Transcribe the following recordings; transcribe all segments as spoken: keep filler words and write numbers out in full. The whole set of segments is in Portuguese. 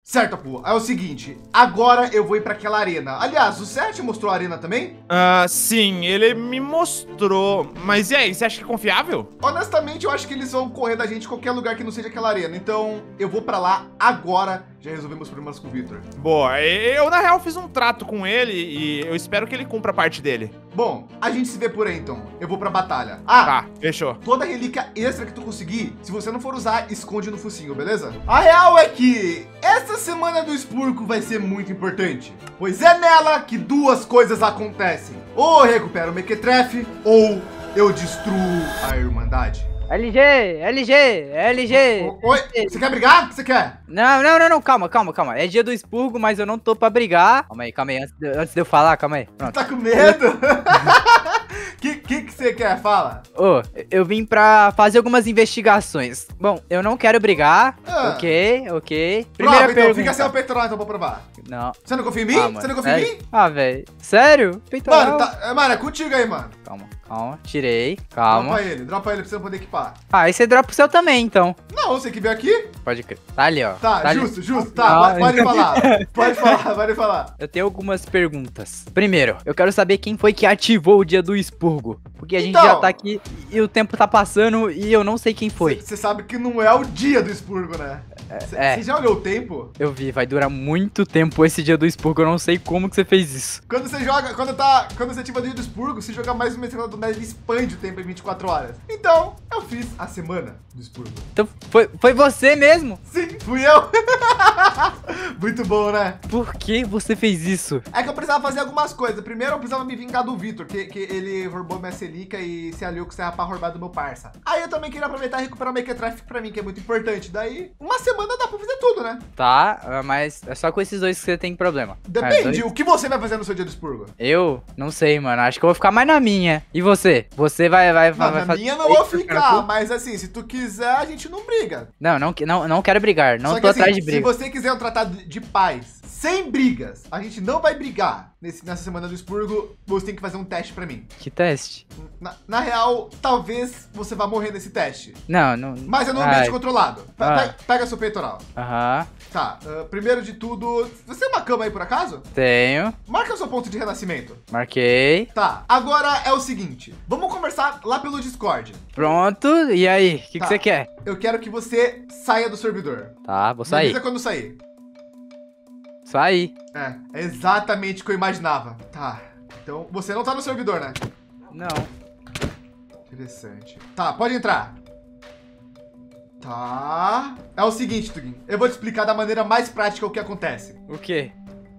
Certo, Apu. É o seguinte, agora eu vou ir pra aquela arena. Aliás, o Seth mostrou a arena também? Ah, sim, ele me mostrou. Mas e aí, você acha que é confiável? Honestamente, eu acho que eles vão correr da gente em qualquer lugar que não seja aquela arena. Então, eu vou pra lá agora. Já resolvemos os problemas com o Victor. Boa, eu na real fiz um trato com ele e eu espero que ele cumpra a parte dele. Bom, a gente se vê por aí então. Eu vou pra batalha. Ah, Tá, fechou. toda relíquia extra que tu conseguir, se você não for usar, esconde no focinho, beleza? A real é que essa semana do expurgo vai ser muito importante, pois é nela que duas coisas acontecem. Ou eu recupero o Mequetrefe, ou eu destruo a Irmandade. L G, L G, L G. O- Oi, você quer brigar? O que você quer? Não, não, não, não, calma, calma, calma. É dia do expurgo, mas eu não tô pra brigar. Calma aí, calma aí, antes de, antes de eu falar, calma aí. Pronto. Tá com medo? Que que que você quer? Fala. Ô, eu vim pra fazer algumas investigações. Bom, eu não quero brigar. Ah. Ok, ok. Prova, Primeira então, pergunta. fica sem o peitoral então pra provar. Não. Você não confia em mim? Ah, mano, você não confia em sério? mim? Ah, velho. Sério? Peitoral? Mano, tá, é, mano, é contigo aí, mano. Calma, calma. Tirei. Calma. Dropa ele, dropa ele pra você não poder equipar. Ah, aí você dropa o seu também, então. Não, você que veio aqui? Pode crer. Tá ali, ó. Tá, ali. justo, justo. Tá, Não, pode, pode falar. Pode falar, pode falar. Eu tenho algumas perguntas. Primeiro, eu quero saber quem foi que ativou o dia do expurgo. Porque a gente Então. já tá aqui e o tempo tá passando e eu não sei quem foi. Você sabe que não é o dia do expurgo, né? Você é. já olhou o tempo? Eu vi, vai durar muito tempo esse dia do expurgo. Eu não sei como que você fez isso. Quando você joga, quando tá, quando você ativa o dia do expurgo, se jogar mais uma estrela do Ned, ele expande o tempo em vinte e quatro horas. Então, eu fiz a semana do expurgo. Então foi, foi você mesmo? Sim, fui eu. Muito bom, né? Por que você fez isso? É que eu precisava fazer algumas coisas. Primeiro, eu precisava me vingar do Victor, que, que ele roubou minha Celica e se aliou com o Serra pra roubar do meu parça. Aí eu também queria aproveitar e recuperar o Mequetrefe pra mim, que é muito importante. Daí, uma semana dá pra fazer tudo, né? Tá, mas é só com esses dois que você tem problema. Depende, Ah, dois? o que você vai fazer no seu dia do expurgo? Eu? Não sei, mano. Acho que eu vou ficar mais na minha. E você? Você vai, vai, Não, vai na fazer... minha não vou ficar, mas assim, se tu quiser, a gente não briga. Não, não, não, não quero brigar. Não Só tô que, assim, atrás de briga. se você quiser um tratado de paz, sem brigas, a gente não vai brigar nesse, nessa semana do expurgo, você tem que fazer um teste pra mim. Que teste? Na, na real, talvez você vá morrer nesse teste. Não, não... Mas é num ambiente Ai. controlado. Pe- Ah. pe- Pega seu peitoral. Aham, Tá, ah, primeiro de tudo, você tem uma cama aí por acaso? tenho. Marca o seu ponto de renascimento. Marquei. Tá, agora é o seguinte, vamos conversar lá pelo Discord. Pronto. E aí? O que, que Tá. você quer? Eu quero que você saia do servidor. Tá, vou Me sair. avisa quando sair. Saí. É, é exatamente o que eu imaginava. Tá, então você não tá no servidor, né? Não. Interessante. Tá, pode entrar. Tá. É o seguinte, Tugin. Eu vou te explicar da maneira mais prática o que acontece. O quê?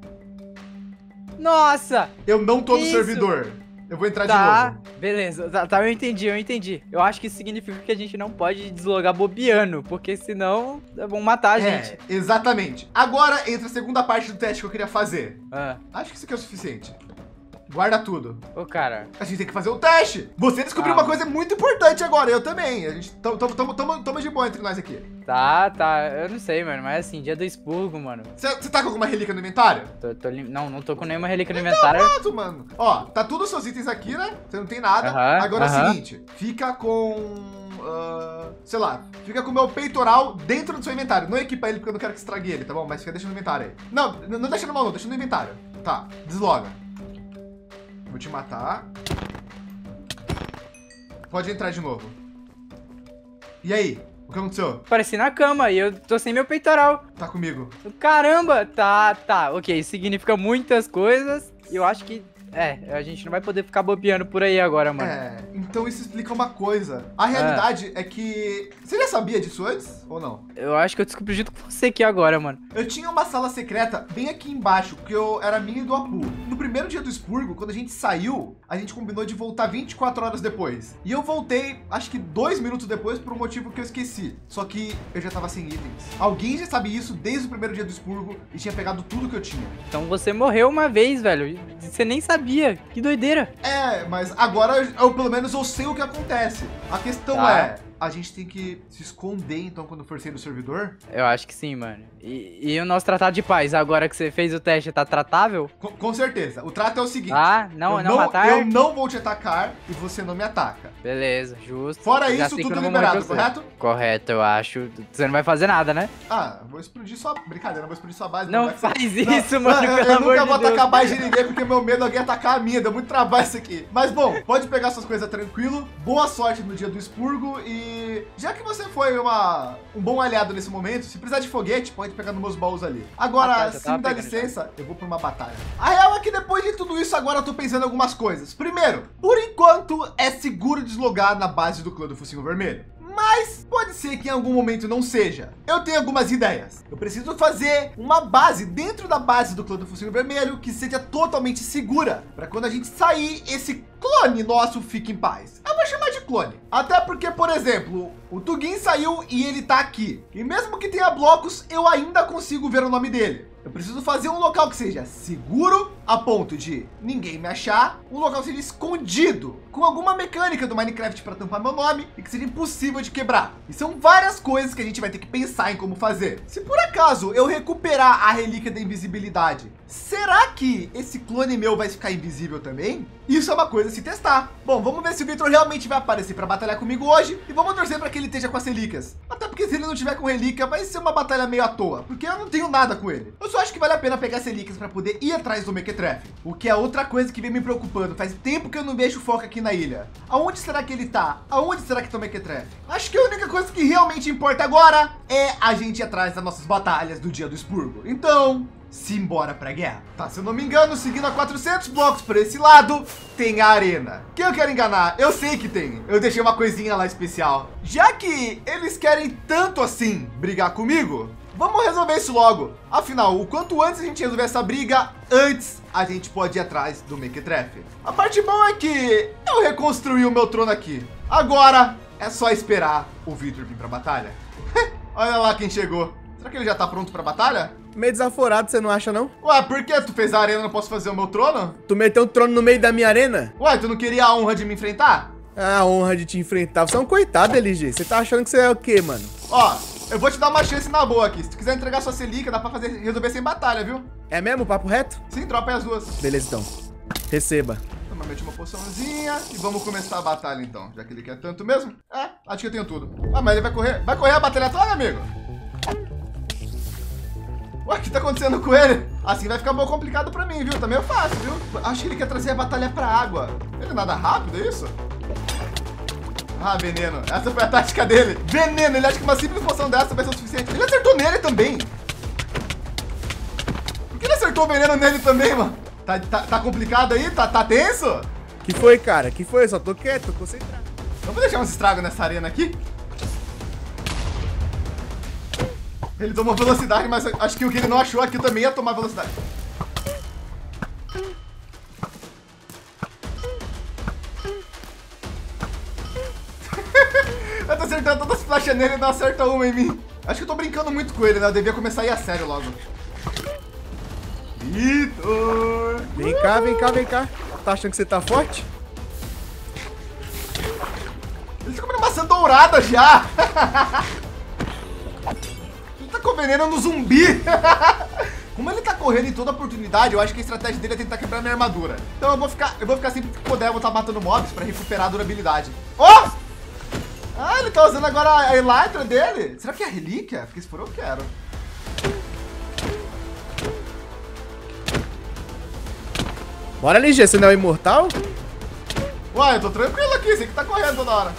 Nossa! Eu não tô no Isso. servidor. Eu vou entrar Tá, de novo. beleza. Tá, tá, eu entendi, eu entendi. Eu acho que isso significa que a gente não pode deslogar bobeando, porque senão vão matar a gente. É, exatamente. Agora entra a segunda parte do teste que eu queria fazer. Ah, Acho que isso aqui é o suficiente. Guarda tudo. ô cara. A gente tem que fazer o teste. Você descobriu Ah. uma coisa muito importante agora, eu também. A gente tamo, tamo, tamo, tamo, tamo de boa entre nós aqui. Tá, tá, eu não sei, mano, mas assim, dia do expurgo, mano. Você tá com alguma relíquia no inventário? Tô, tô lim- não, não tô com nenhuma relíquia no Então, inventário. pronto, mano. Ó, tá tudo os seus itens aqui, né? Você não tem nada. Aham, Agora é o aham. seguinte, fica com... ah, sei lá, fica com o meu peitoral dentro do seu inventário. Não equipa ele porque eu não quero que estrague ele, tá bom? Mas fica deixa no inventário aí. Não, n- não deixa no mão, não, deixa no inventário. Tá, desloga. Vou te matar. Pode entrar de novo. E aí? O que aconteceu? Apareci na cama e eu tô sem meu peitoral. Tá comigo. Caramba, tá, tá, ok, isso significa muitas coisas e eu acho que, é, a gente não vai poder ficar bobeando por aí agora, mano. É, então isso explica uma coisa. A realidade é que... Você já sabia disso antes ou não? Eu acho que eu descobri junto com você aqui agora, mano. Eu tinha uma sala secreta bem aqui embaixo, que eu era minha e do Apu. No primeiro dia do expurgo, quando a gente saiu, a gente combinou de voltar vinte e quatro horas depois. E eu voltei, acho que dois minutos depois, por um motivo que eu esqueci. Só que eu já tava sem itens. Alguém já sabia isso desde o primeiro dia do expurgo e tinha pegado tudo que eu tinha. Então você morreu uma vez, velho, e você nem sabia, que doideira. É, mas agora eu, eu, pelo menos eu sei o que acontece. A questão Tá. é... A gente tem que se esconder, então, quando for sair do servidor? Eu acho que sim, mano. E, e o nosso tratado de paz, agora que você fez o teste, tá tratável? Com, com certeza. O trato é o seguinte. Ah, não, eu não matar? Eu não vou te atacar e você não me ataca. Beleza, justo. Fora Já isso, sei que eu tudo não vou morrer liberado, com você. correto? Correto, eu acho. Você não vai fazer nada, né? Ah, vou explodir sua... Brincadeira, não vou explodir sua base. Não vai faz ser- isso, Não, mano, eu, pelo eu amor nunca de vou Deus. atacar a base de ninguém, porque meu medo é alguém atacar a minha. Deu muito trabalho isso aqui. Mas bom, pode pegar suas coisas tranquilo. Boa sorte no dia do expurgo. E já que você foi uma, um bom aliado nesse momento, se precisar de foguete, pode pegar nos meus baús ali. Agora, Ah, tá, já se tava me dá pegando licença, eu vou pra uma batalha. A real é que depois de tudo isso, agora eu tô pensando em algumas coisas. Primeiro, por enquanto, é seguro deslogar na base do clã do Focinho Vermelho. Mas pode ser que em algum momento não seja. Eu tenho algumas ideias. Eu preciso fazer uma base dentro da base do clã do Focinho Vermelho que seja totalmente segura, para quando a gente sair, esse clone nosso fique em paz. Eu vou chamar de clone. Até porque, por exemplo, o Tugin saiu e ele tá aqui. E mesmo que tenha blocos, eu ainda consigo ver o nome dele. Eu preciso fazer um local que seja seguro a ponto de ninguém me achar, um local que seja escondido, com alguma mecânica do Minecraft para tampar meu nome e que seja impossível de quebrar. E são várias coisas que a gente vai ter que pensar em como fazer. Se por acaso eu recuperar a relíquia da invisibilidade, será que esse clone meu vai ficar invisível também? Isso é uma coisa a se testar. Bom, vamos ver se o Victor realmente vai aparecer para batalhar comigo hoje e vamos torcer para que ele esteja com as relíquias. Até porque se ele não tiver com relíquia, vai ser uma batalha meio à toa, porque eu não tenho nada com ele. Eu só acho que vale a pena pegar as relíquias para poder ir atrás do Mequetrefe, o que é outra coisa que vem me preocupando. Faz tempo que eu não vejo foco aqui na ilha. Aonde será que ele tá? Aonde será que tá o Mequetrefe? Acho que a única coisa que realmente importa agora é a gente ir atrás das nossas batalhas do dia do expurgo. Então, simbora pra guerra. Tá, se eu não me engano, seguindo a quatrocentos blocos por esse lado, tem a arena. Quem eu quero enganar? Eu sei que tem. Eu deixei uma coisinha lá especial. Já que eles querem tanto assim brigar comigo, vamos resolver isso logo. Afinal, o quanto antes a gente resolver essa briga, antes a gente pode ir atrás do Mequetrefe. A parte boa é que eu reconstruí o meu trono aqui. Agora é só esperar o Victor vir pra batalha. Olha lá quem chegou. Será que ele já tá pronto pra batalha? Meio desaforado, você não acha, não? Ué, por que? Tu fez a arena e não posso fazer o meu trono? Tu meteu um trono no meio da minha arena? Ué, tu não queria a honra de me enfrentar? A honra de te enfrentar. Você é um coitado, L G. Você tá achando que você é o quê, mano? Ó, eu vou te dar uma chance na boa aqui. Se tu quiser entregar sua relíquia, dá pra fazer, resolver sem batalha, viu? É mesmo? Papo reto? Sim, dropa aí as duas. Beleza, então. Receba. Toma, mete uma poçãozinha e vamos começar a batalha, então. Já que ele quer tanto mesmo. É, acho que eu tenho tudo. Ah, mas ele vai correr. Vai correr a batalha toda, amigo? Ué, o que tá acontecendo com ele? Assim vai ficar meio complicado pra mim, viu? Tá meio fácil, viu? Acho que ele quer trazer a batalha pra água. Ele nada rápido, é isso? Ah, veneno. Essa foi a tática dele. Veneno. Ele acha que uma simples poção dessa vai ser o suficiente. Ele acertou nele também. Por que ele acertou o veneno nele também, mano? Tá, tá, tá complicado aí? Tá, tá tenso? Que foi, cara? Que foi? Eu só tô quieto, tô concentrado. Vamos deixar uns estragos nessa arena aqui? Ele tomou velocidade, mas acho que o que ele não achou aqui também ia tomar velocidade. Eu tô acertando todas as flechas nele e não acerta uma em mim. Acho que eu tô brincando muito com ele, né? Eu devia começar a ir a sério logo. Victor! Vem cá, vem cá, vem cá. Tá achando que você tá forte? Ele tá comendo maçã dourada já! Ele tá com veneno no zumbi! Como ele tá correndo em toda oportunidade, eu acho que a estratégia dele é tentar quebrar minha armadura. Então eu vou ficar, eu vou ficar sempre que puder, eu vou estar matando mobs pra recuperar a durabilidade. Oh! Ah, ele tá usando agora a elytra dele. Será que é a relíquia? Porque se for, eu quero. Bora, L G, você não é imortal? Uai, eu tô tranquilo aqui, você que tá correndo toda hora.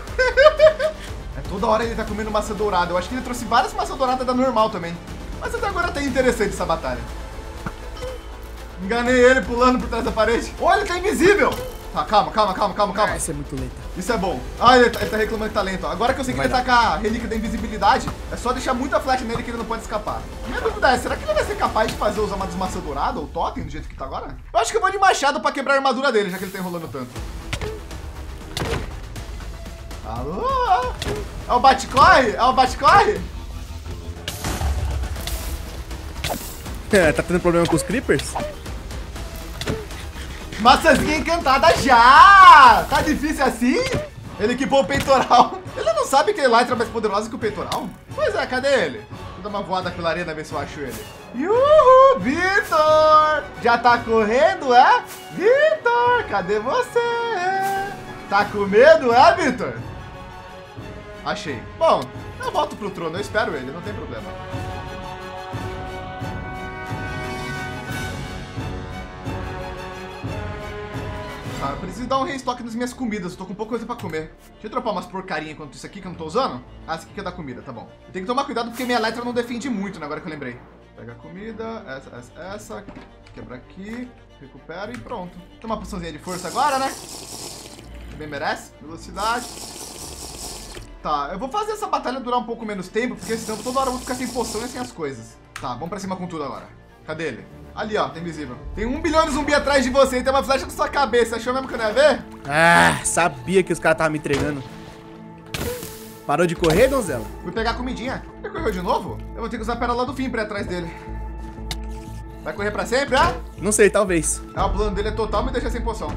É toda hora ele tá comendo maçã dourada. Eu acho que ele trouxe várias maçãs douradas da normal também. Mas até agora tá interessante essa batalha. Enganei ele pulando por trás da parede. Oh, ele tá invisível. Tá, calma, calma, calma, calma, calma. Ah, isso é muito lento. Isso é bom. Ah, ele tá, ele tá reclamando que tá lento. Agora que eu sei que ele tá com a relíquia da invisibilidade, é só deixar muita flecha nele que ele não pode escapar. Minha dúvida é, será que ele vai ser capaz de fazer usar uma desmaçã dourada ou totem do jeito que tá agora? Eu acho que eu vou de machado pra quebrar a armadura dele, já que ele tá enrolando tanto. Alô? É o bate-corre? É o bate-corre? Tá tendo problema com os creepers? Maçãzinha encantada já! Tá difícil assim? Ele equipou o peitoral. Ele não sabe que a elytra é mais poderosa que o peitoral? Pois é, cadê ele? Vou dar uma voada pela arena, ver se eu acho ele. Uhul, Victor! Já tá correndo, é? Victor, cadê você? Tá com medo, é, Vitor? Achei. Bom, eu volto pro trono, eu espero ele, não tem problema. Tá, eu preciso dar um restock nas minhas comidas, eu tô com pouca coisa pra comer. Deixa eu dropar umas porcaria enquanto isso aqui que eu não tô usando. Ah, esse aqui que é da comida, tá bom. Eu tenho que tomar cuidado porque minha Elytra não defende muito, né, agora que eu lembrei. Pega a comida, essa, essa, essa, quebra aqui, recupera e pronto. Toma uma poçãozinha de força agora, né? Bem merece. Velocidade. Tá, eu vou fazer essa batalha durar um pouco menos tempo, porque senão toda hora eu vou ficar sem poção e sem as coisas. Tá, vamos pra cima com tudo agora. Cadê ele? Ali, ó, tá invisível. Tem um bilhão de zumbi atrás de você e tem uma flecha na sua cabeça. Achou mesmo que eu não ia ver? Ah, sabia que os caras estavam me entregando. Parou de correr, donzela? Fui pegar a comidinha. Ele correu de novo? Eu vou ter que usar a pérola do fim pra ir atrás dele. Vai correr pra sempre, ah? Não sei, talvez. Ah, o plano dele é total me deixar sem poção.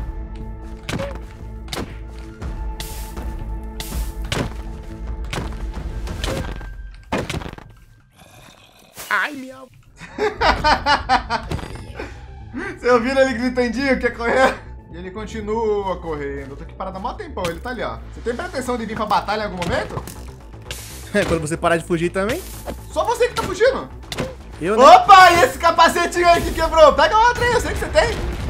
Ai, minha... Você ouviu ele gritandinho, quer correr? E ele continua correndo. Eu tô aqui parado há mó tempão, ele tá ali, ó. Você tem pretensão de vir pra batalha em algum momento? É, quando você parar de fugir também. Só você que tá fugindo. Eu, né? Opa, e esse capacetinho aí que quebrou? Pega outro aí, eu sei que você tem.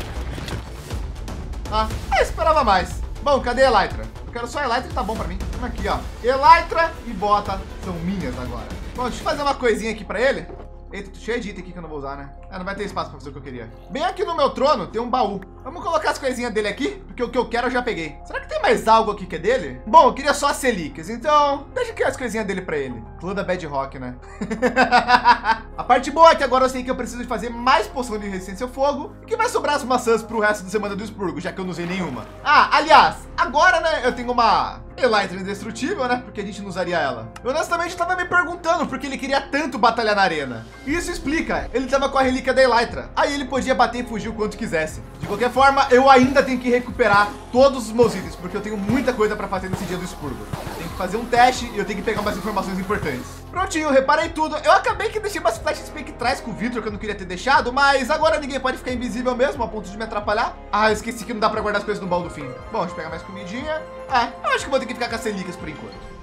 Ah, eu esperava mais. Bom, cadê a Elytra? Eu quero só a Elytra e tá bom pra mim. Vamos aqui, ó. Elytra e bota são minhas agora. Bom, deixa eu fazer uma coisinha aqui pra ele. Eita, tô cheio de item aqui que eu não vou usar, né? Ah, não vai ter espaço pra fazer o que eu queria. Bem aqui no meu trono tem um baú. Vamos colocar as coisinhas dele aqui, porque o que eu quero eu já peguei. Será que tem mais algo aqui que é dele? Bom, eu queria só as relíquias, então deixa aqui as coisinhas dele pra ele. Clã da Bedrock, né? A parte boa é que agora eu sei que eu preciso de fazer mais poção de resistência ao fogo e que vai sobrar as maçãs pro resto da semana do expurgo, já que eu não usei nenhuma. Ah, aliás, agora, né, eu tenho uma Elytra indestrutível, né? Porque a gente não usaria ela. Eu honestamente tava me perguntando por que ele queria tanto batalhar na arena. Isso explica, ele tava com a relíquia da Elytra. Aí ele podia bater e fugir o quanto quisesse. De qualquer forma, eu ainda tenho que recuperar todos os meus itens, porque eu tenho muita coisa pra fazer nesse dia do expurgo. Tenho que fazer um teste e eu tenho que pegar mais informações importantes. Prontinho, reparei tudo. Eu acabei que deixei umas flechas espectrais com o Vitor que eu não queria ter deixado, mas agora ninguém pode ficar invisível mesmo, a ponto de me atrapalhar. Ah, eu esqueci que não dá pra guardar as coisas no baú do fim. Bom, deixa eu pegar mais comidinha. É, eu acho que vou ter que ficar com as relíquias por enquanto.